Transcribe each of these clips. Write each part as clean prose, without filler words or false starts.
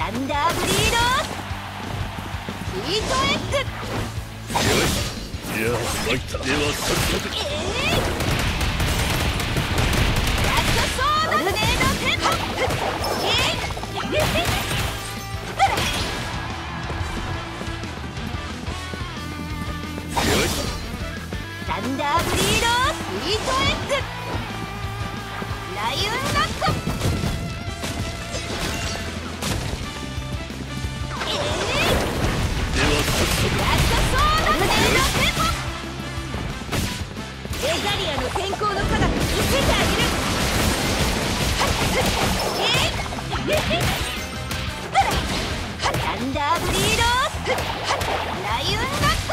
サンダーブリードヒートエッグ。 よし、いや参った。では早速ラストソードトルネードテンポ。 よし、 サンダーブリードヒートエッグ。ライウンナット。 では早速ラストソードトルネードテンポ。エガリアの先行の科学見せてあげる。サンダーブリードライウンナット。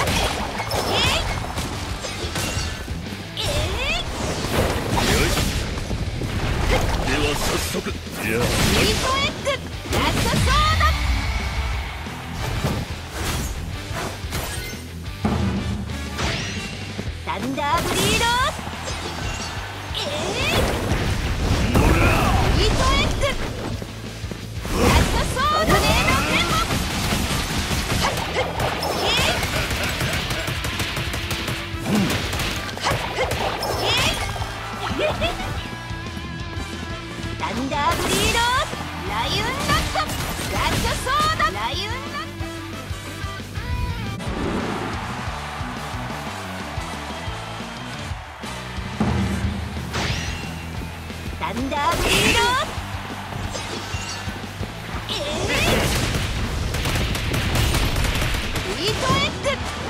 よし、では早速いやヒートエッグラストソード。サンダーブリードほらヒートエッグラストソードトルネードテンポ。サンダーブリードライウンナット。ラストソードライウンナット。サンダーブリードヒートエッグ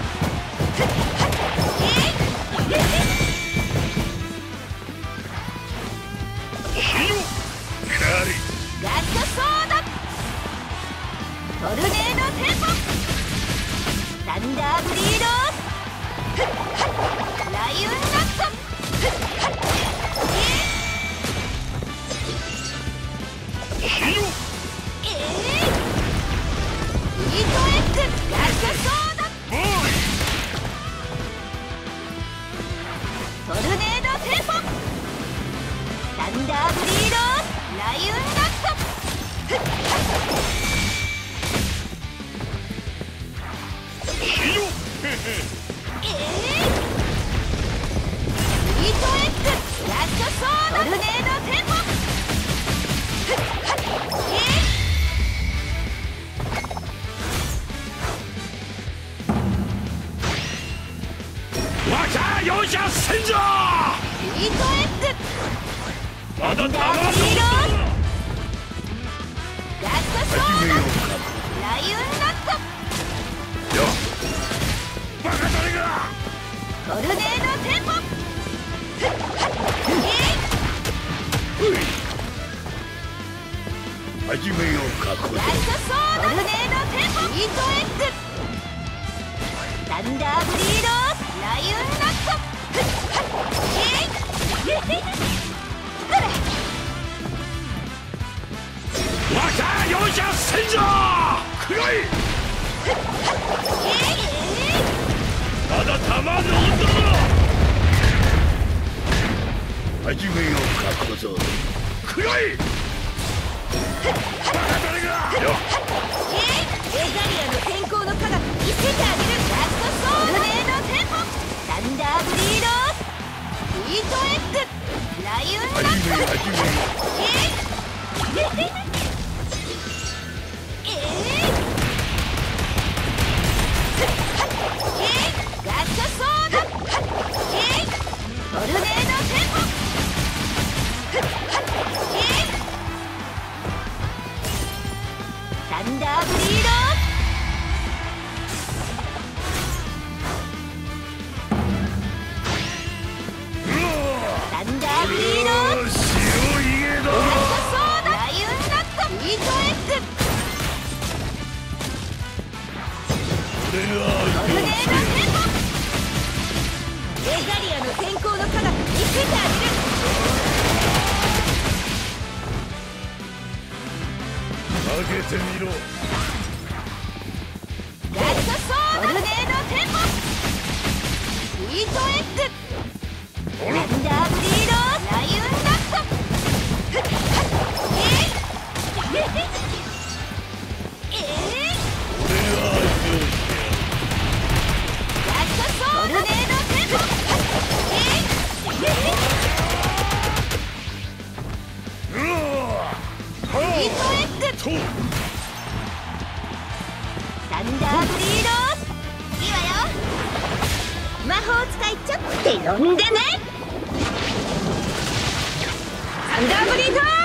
火の狩り。 ラストソードトルネードテンポ。サンダーブリードライウンナット。 火のヒートエッグラストソードトルネードテンポ。サンダーブリードライウンナット。 火のヒートエッグラストソードトルネードテンポ。 わしゃ容赦せんぞ。 ヒートエッグまだたまるラストソードライウンナット。 よバカ誰が。 トルネードテンポ。 始めようか小僧。 ラストソードトルネードテンポ。ヒートエッグサンダーブリードライウンナット。 わしゃ容赦せんぞ。くらい。まだたまる男。始めようか小僧。くらい。バカ誰が。よエガリアの先行の科学見せてあげる。ラストソードトルネードテンポ。サンダーブリードヒートエッグライウンナット。ラストソードトルネードテンポ。サンダーブリードサンダーブリードし白い家だ。 ラストソードライウンナット。ヒートエッグこれがトルネードテンポ。エガリアの先行の科学見せてあげる。 投げてみろ。 ラストソードトルネードテンポ。ヒートエッグサンダーブリードライウンナット。 グ。サンダーブリードいいわよ。魔法使いちょっと呼んでね。サンダーブリード